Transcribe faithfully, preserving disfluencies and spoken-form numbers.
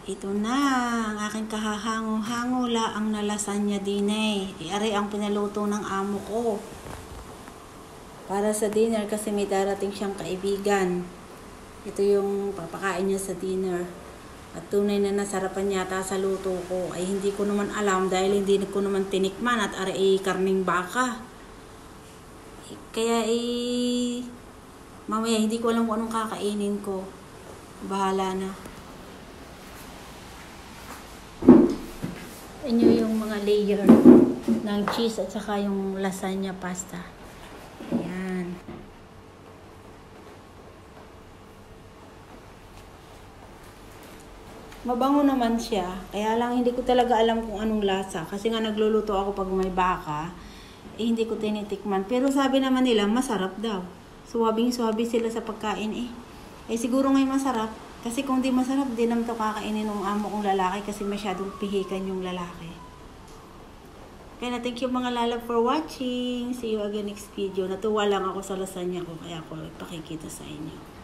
Ito na, ang aking kahahango-hango laang na lasagna din eh. Iari ang pinaluto ng amo ko. Para sa dinner kasi may darating siyang kaibigan. Ito yung papakain niya sa dinner. At tunay na nasarapan yata sa luto ko. Ay hindi ko naman alam dahil hindi ko naman tinikman at ari ay karning baka. Kaya eh, mamaya hindi ko alam kung anong kakainin ko. Bahala na. Inyo yung mga layer ng cheese at saka yung lasagna pasta. Ayan. Mabango naman siya. Kaya lang hindi ko talaga alam kung anong lasa. Kasi nga nagluluto ako pag may baka. Eh hindi ko tinitikman. Pero sabi naman nila masarap daw. Suwabing-suwabi sila sa pagkain eh. Eh siguro ngay masarap. Kasi kung di masarap, di naman ito kakainin ng amo kong lalaki kasi masyadong pihikan yung lalaki. Kaya na thank you mga lalab for watching. See you again next video. Natuwa lang ako sa lasagna ko kaya ako ipakikita sa inyo.